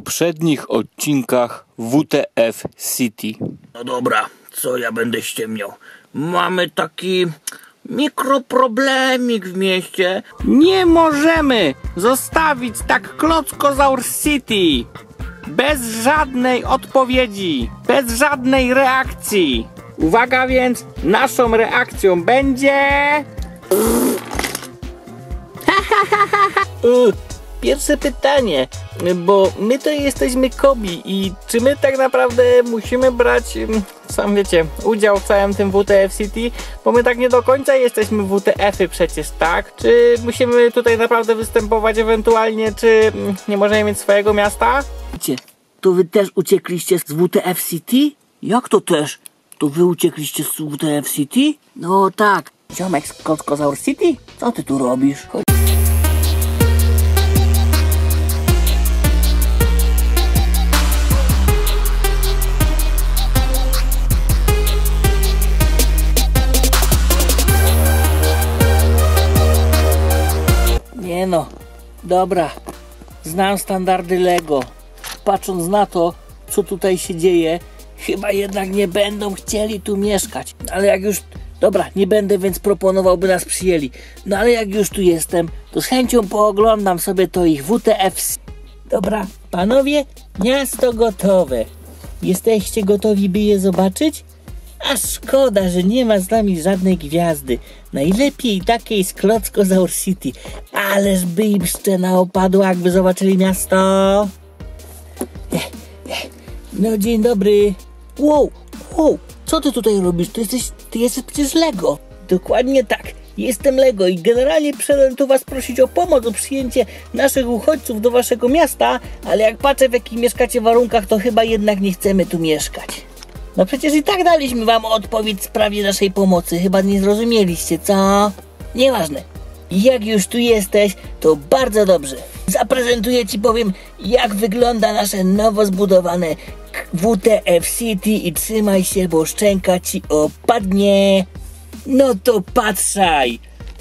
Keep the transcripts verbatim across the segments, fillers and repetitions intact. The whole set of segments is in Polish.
poprzednich odcinkach W T F City. No dobra, co ja będę ściemniał? Mamy taki mikroproblemik w mieście. Nie możemy zostawić tak Klockozaur City bez żadnej odpowiedzi, bez żadnej reakcji. Uwaga więc, naszą reakcją będzie... Pierwsze pytanie, bo my to jesteśmy Kobi i czy my tak naprawdę musimy brać, sam wiecie, udział w całym tym W T F City, bo my tak nie do końca jesteśmy W T F-y przecież, tak? Czy musimy tutaj naprawdę występować ewentualnie, czy nie możemy mieć swojego miasta? Wiecie, to wy też uciekliście z W T F City? Jak to też? To wy uciekliście z W T F City? No tak. Ziomek z Klockozaur City? Co ty tu robisz? Chodź. Nie no, dobra, znam standardy Lego. Patrząc na to, co tutaj się dzieje, chyba jednak nie będą chcieli tu mieszkać. Ale jak już, dobra, nie będę, więc proponował, by nas przyjęli. No ale jak już tu jestem, to z chęcią pooglądam sobie to ich W T F. Dobra, panowie, miasto gotowe. Jesteście gotowi, by je zobaczyć? A szkoda, że nie ma z nami żadnej gwiazdy. Najlepiej takiej z Klockozaur City. Ależ by im szczena opadła, jakby zobaczyli miasto. No dzień dobry. Wow, wow, co ty tutaj robisz? Ty jesteś, ty jesteś przecież Lego. Dokładnie tak, jestem Lego i generalnie przyszedłem tu was prosić o pomoc, o przyjęcie naszych uchodźców do waszego miasta, ale jak patrzę, w jakich mieszkacie warunkach, to chyba jednak nie chcemy tu mieszkać. No przecież i tak daliśmy wam odpowiedź w sprawie naszej pomocy. Chyba nie zrozumieliście, co? Nieważne. Jak już tu jesteś, to bardzo dobrze. Zaprezentuję ci powiem, jak wygląda nasze nowo zbudowane W T F City i trzymaj się, bo szczęka ci opadnie. No to patrzaj.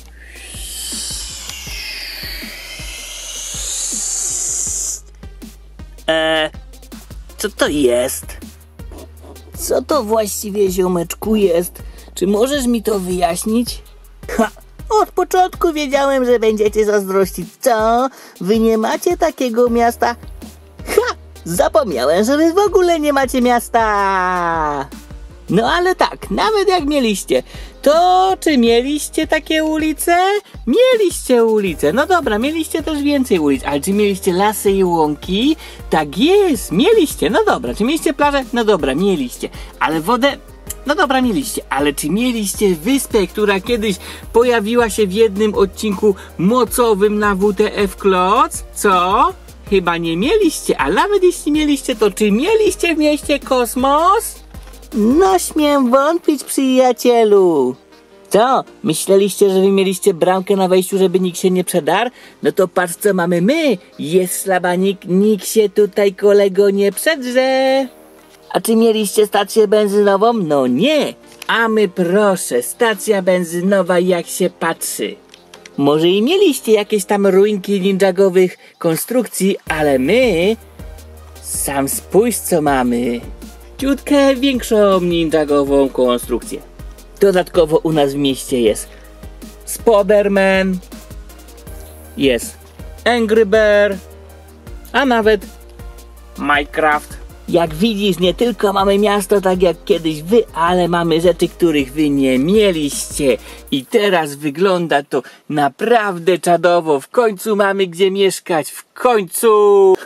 Eee, co to jest? Co to właściwie, ziomeczku, jest? Czy możesz mi to wyjaśnić? Ha! Od początku wiedziałem, że będziecie zazdrościć. Co? Wy nie macie takiego miasta? Ha! Zapomniałem, że wy w ogóle nie macie miasta! No ale tak, nawet jak mieliście, to czy mieliście takie ulice? Mieliście ulice, no dobra, mieliście też więcej ulic, ale czy mieliście lasy i łąki? Tak jest, mieliście, no dobra, czy mieliście plażę? No dobra, mieliście, ale wodę? No dobra, mieliście, ale czy mieliście wyspę, która kiedyś pojawiła się w jednym odcinku mocowym na W T F Kloc? Co? Chyba nie mieliście, a nawet jeśli mieliście, to czy mieliście w mieście kosmos? No śmiem wątpić, przyjacielu. Co? Myśleliście, że wy mieliście bramkę na wejściu, żeby nikt się nie przedarł? No to patrz, co mamy my. Jest szlabanik, nikt się tutaj, kolego, nie przedrze. A czy mieliście stację benzynową? No nie. A my proszę, stacja benzynowa jak się patrzy. Może i mieliście jakieś tam ruinki ninjagowych konstrukcji, ale my... Sam spójrz, co mamy. Ciutkę większą ninjagową konstrukcję. Dodatkowo u nas w mieście jest Spiderman, jest Angry Bear, a nawet Minecraft. Jak widzisz, nie tylko mamy miasto tak jak kiedyś wy, ale mamy rzeczy, których wy nie mieliście. I teraz wygląda to naprawdę czadowo. W końcu mamy gdzie mieszkać. W końcu!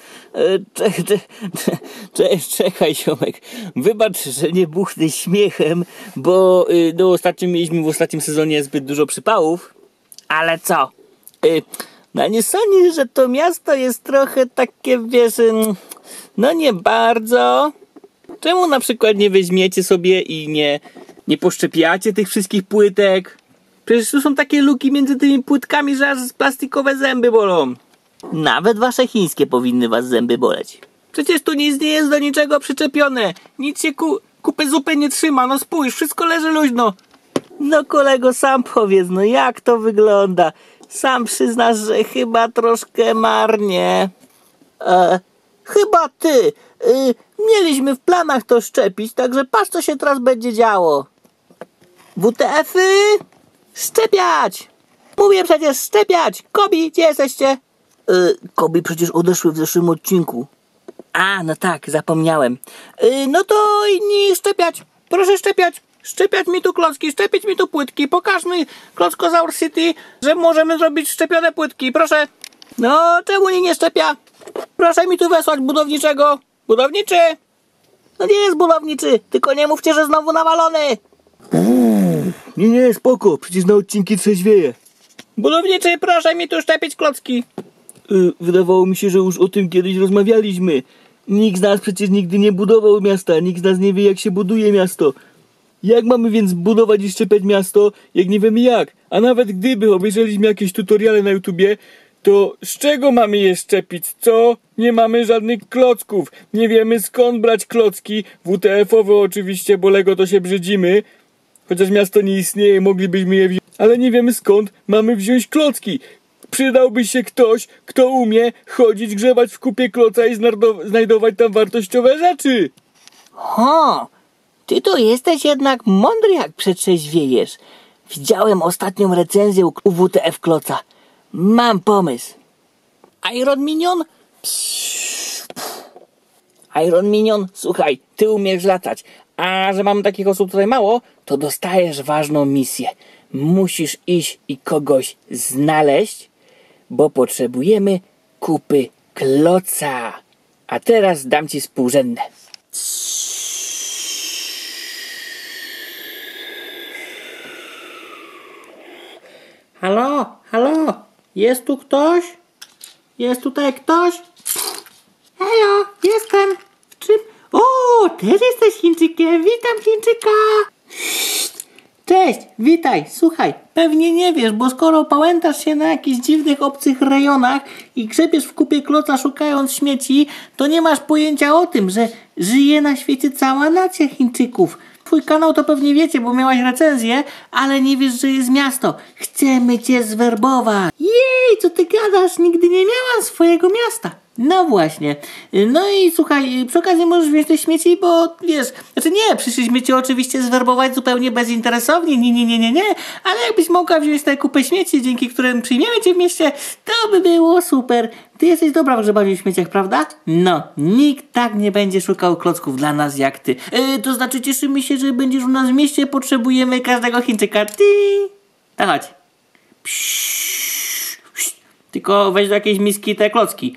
Czekaj, czekaj, ziomek. Wybacz, że nie buchnę śmiechem, bo no, ostatnio mieliśmy w ostatnim sezonie zbyt dużo przypałów. Ale co? No nie sądzisz, że to miasto jest trochę takie, wiesz... No nie bardzo. Czemu na przykład nie weźmiecie sobie i nie, nie poszczepiacie tych wszystkich płytek? Przecież tu są takie luki między tymi płytkami, że aż plastikowe zęby bolą. Nawet wasze chińskie powinny was zęby boleć. Przecież tu nic nie jest do niczego przyczepione. Nic się ku, kupy zupy nie trzyma. No spójrz, wszystko leży luźno. No kolego, sam powiedz, no jak to wygląda? Sam przyznasz, że chyba troszkę marnie. E, Chyba ty. Y, mieliśmy w planach to szczepić, także patrz, co się teraz będzie działo. W T F-y! Szczepiać! Mówię przecież szczepiać! Kobi, gdzie jesteście? Y, Kobi przecież odeszły w zeszłym odcinku. A, no tak, zapomniałem. Y, no to inni szczepiać. Proszę szczepiać. Szczepiać mi tu klocki, szczepić mi tu płytki. Pokaż mi, Klockozaur City, że możemy zrobić szczepione płytki. Proszę. No, czemu nikt nie szczepia? Proszę mi tu wysłać budowniczego. Budowniczy! No nie jest budowniczy, tylko nie mówcie, że znowu nawalony. Uuu, nie, nie, spoko, przecież na odcinki trzeźwieje. Budowniczy, proszę mi tu szczepić klocki. Y, wydawało mi się, że już o tym kiedyś rozmawialiśmy. Nikt z nas przecież nigdy nie budował miasta, nikt z nas nie wie, jak się buduje miasto. Jak mamy więc budować i szczepiać miasto, jak nie wiemy jak? A nawet gdyby obejrzeliśmy jakieś tutoriale na YouTubie, to z czego mamy je szczepić? Co? Nie mamy żadnych klocków. Nie wiemy, skąd brać klocki. W T F-owe oczywiście, bo Lego to się brzydzimy. Chociaż miasto nie istnieje, moglibyśmy je wziąć. Ale nie wiemy, skąd mamy wziąć klocki. Przydałby się ktoś, kto umie chodzić, grzebać w kupie kloca i znajdować tam wartościowe rzeczy. Ho, ty to jesteś jednak mądry, jak przetrzeźwiejesz. Widziałem ostatnią recenzję u W T F kloca. Mam pomysł. Iron Minion? Iron Minion, słuchaj, ty umiesz latać. A że mam takich osób tutaj mało, to dostajesz ważną misję. Musisz iść i kogoś znaleźć, bo potrzebujemy kupy kloca. A teraz dam ci współrzędne. Halo, halo, jest tu ktoś? Jest tutaj ktoś? Halo, jestem. W czym? O, też jesteś Chińczykiem. Witam Chińczyka. Cześć, witaj. Słuchaj, pewnie nie wiesz, bo skoro pałętasz się na jakichś dziwnych obcych rejonach i grzebiesz w kupie kloca szukając śmieci, to nie masz pojęcia o tym, że żyje na świecie cała nacja Chińczyków. Twój kanał to pewnie wiecie, bo miałaś recenzję, ale nie wiesz, że jest miasto. Chcemy cię zwerbować. Jej, co ty gadasz? Nigdy nie miałam swojego miasta. No właśnie. No i słuchaj, przy okazji możesz wziąć te śmieci, bo wiesz, znaczy nie, przyszliśmy cię oczywiście zwerbować zupełnie bezinteresownie, nie, nie, nie, nie, nie, ale jakbyś mogła wziąć tę kupę śmieci, dzięki którym przyjmiemy cię w mieście, to by było super. Ty jesteś dobra w grzebaniu w śmieciach, prawda? No, nikt tak nie będzie szukał klocków dla nas jak ty. Yy, to znaczy cieszymy się, że będziesz u nas w mieście, potrzebujemy każdego Chińczyka. Ty. Tak chodź. Psz, psz. Tylko weź do jakiejś miski te klocki.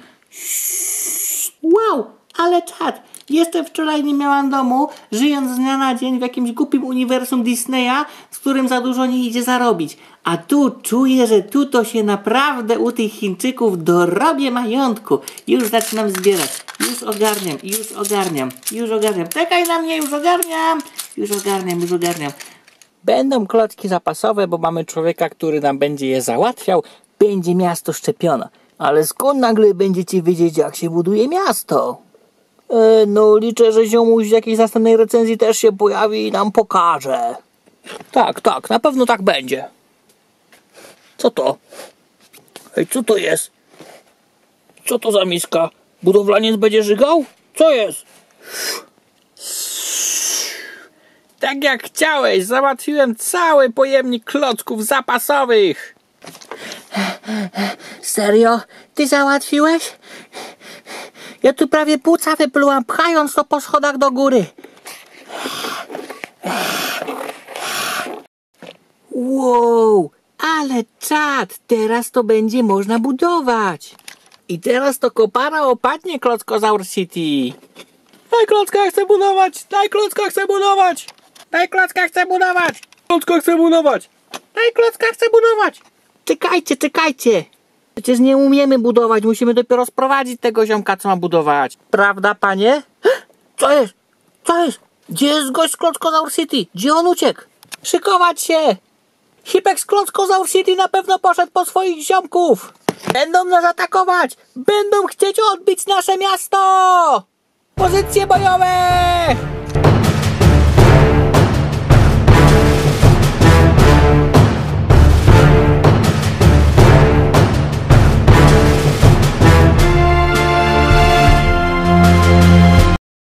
Wow, ale czad. Jeszcze wczoraj nie miałam domu, żyjąc z dnia na dzień w jakimś głupim uniwersum Disneya, z którym za dużo nie idzie zarobić. A tu czuję, że tu to się naprawdę u tych Chińczyków dorobię majątku. Już zaczynam zbierać. Już ogarniam, już ogarniam, już ogarniam. Czekaj na mnie, już ogarniam. Już ogarniam, już ogarniam. Będą klocki zapasowe, bo mamy człowieka, który nam będzie je załatwiał. Będzie miasto szczepione. Ale skąd nagle będziecie wiedzieć, jak się buduje miasto? E, no liczę, że ziomuś w jakiejś następnej recenzji też się pojawi i nam pokaże. Tak, tak, na pewno tak będzie. Co to? Ej, co to jest? Co to za miska? Budowlaniec będzie żygał? Co jest? Tak jak chciałeś, załatwiłem cały pojemnik klocków zapasowych. Serio? Ty załatwiłeś? Ja tu prawie płuca wyplułam, pchając to po schodach do góry. Wow, ale czad, teraz to będzie można budować. I teraz to kopara opadnie, Klockozaur City. Daj klocka, chcę budować! Daj klocka, chcę budować! Daj klocka, chcę budować! Klocka chcę budować! Daj klocka, chcę budować! Czekajcie, czekajcie! Przecież nie umiemy budować, musimy dopiero sprowadzić tego ziomka, co ma budować. Prawda, panie? Co jest? Co jest? Gdzie jest gość z Klockozaur City? Gdzie on uciekł? Szykować się! Hipek z Klockozaur City na pewno poszedł po swoich ziomków! Będą nas atakować! Będą chcieć odbić nasze miasto! Pozycje bojowe!